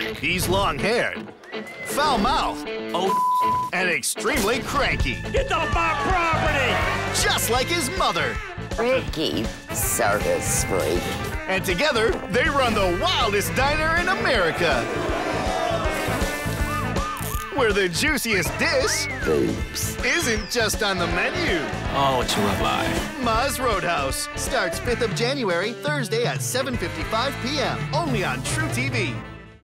He's long-haired, foul-mouthed, and extremely cranky. Get off my property! Just like his mother. Ricky, service free. And together, they run the wildest diner in America. Where the juiciest dish Boobs. isn't just on the menu. Oh, it's a ribeye. Ma's Roadhouse starts 5th of January, Thursday at 7:55 p.m. Only on TruTV.